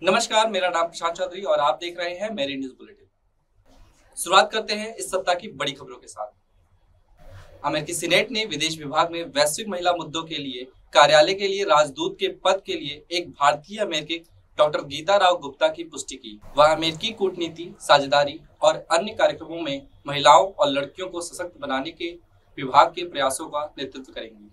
नमस्कार, मेरा नाम प्रशांत चौधरी और आप देख रहे हैं मेरी न्यूज बुलेटिन। शुरुआत करते हैं इस सप्ताह की बड़ी खबरों के साथ। अमेरिकी सीनेट ने विदेश विभाग में वैश्विक महिला मुद्दों के लिए कार्यालय के लिए राजदूत के पद के लिए एक भारतीय अमेरिकी डॉक्टर गीता राव गुप्ता की पुष्टि की। वह अमेरिकी कूटनीति, साझेदारी और अन्य कार्यक्रमों में महिलाओं और लड़कियों को सशक्त बनाने के विभाग के प्रयासों का नेतृत्व करेंगी।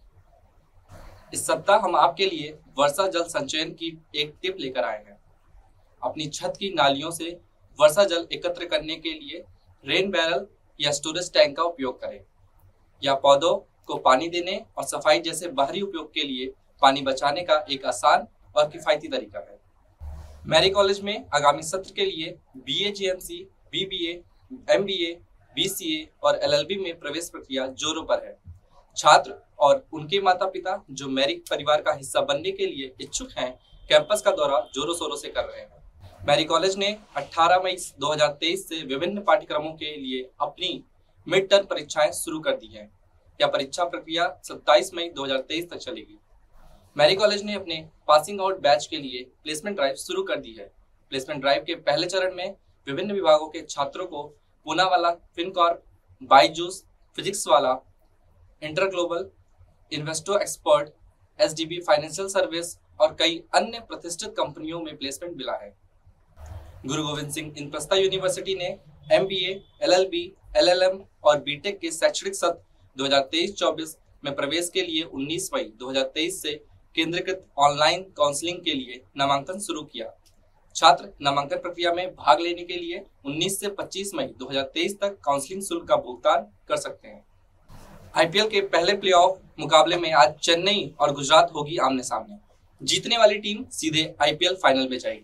इस सप्ताह हम आपके लिए वर्षा जल संचयन की एक टिप लेकर आए हैं। अपनी छत की नालियों से वर्षा जल एकत्र करने के लिए रेन बैरल या स्टोरेज टैंक का उपयोग करें। यह पौधों को पानी देने और सफाई जैसे बाहरी उपयोग के लिए पानी बचाने का एक आसान और किफायती तरीका है। मैरी कॉलेज में आगामी सत्र के लिए BA GMC, BBA, MBA, BCA और LLB में प्रवेश प्रक्रिया जोरों पर है। छात्र और उनके माता पिता जो मैरी परिवार का हिस्सा बनने के लिए इच्छुक हैं, कैंपस का दौरा जोरों शोरों से कर रहे हैं। मैरी कॉलेज ने 18 मई 2023 से विभिन्न पाठ्यक्रमों के लिए अपनी मिड टर्म परीक्षाएं शुरू कर दी हैं। यह परीक्षा प्रक्रिया 27 मई 2023 तक चलेगी। मैरी कॉलेज ने अपने पासिंग आउट बैच के लिए प्लेसमेंट ड्राइव शुरू कर दी है। प्लेसमेंट ड्राइव के पहले चरण में विभिन्न विभागों के छात्रों को Poonawalla, Fincorp, Byju's, Physics Wallah, Inter Global, Investo Expert, SDB Financial Service और कई अन्य प्रतिष्ठित कंपनियों में प्लेसमेंट मिला है। गुरु गोविंद सिंह इंद्रप्रस्थ यूनिवर्सिटी ने MBA, LLB, LLM और BTech के शैक्षणिक सत्र 2023-24 में प्रवेश के लिए 19 मई 2023 से केंद्रीकृत ऑनलाइन काउंसलिंग के लिए नामांकन शुरू किया। छात्र नामांकन प्रक्रिया में भाग लेने के लिए 19 से 25 मई 2023 तक काउंसलिंग शुल्क का भुगतान कर सकते हैं। IPL के पहले प्लेऑफ मुकाबले में आज चेन्नई और गुजरात होगी आमने सामने। जीतने वाली टीम सीधे IPL फाइनल में जाएगी।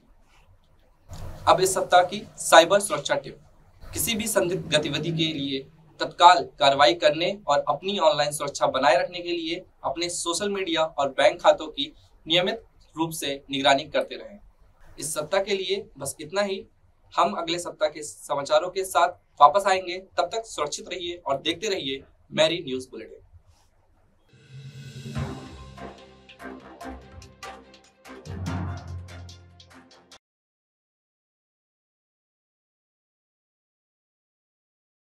अब इस सप्ताह की साइबर सुरक्षा टिप। किसी भी संदिग्ध गतिविधि के लिए तत्काल कार्रवाई करने और अपनी ऑनलाइन सुरक्षा बनाए रखने के लिए अपने सोशल मीडिया और बैंक खातों की नियमित रूप से निगरानी करते रहें। इस सप्ताह के लिए बस इतना ही। हम अगले सप्ताह के समाचारों के साथ वापस आएंगे। तब तक सुरक्षित रहिए और देखते रहिए मेरी न्यूज बुलेटिन।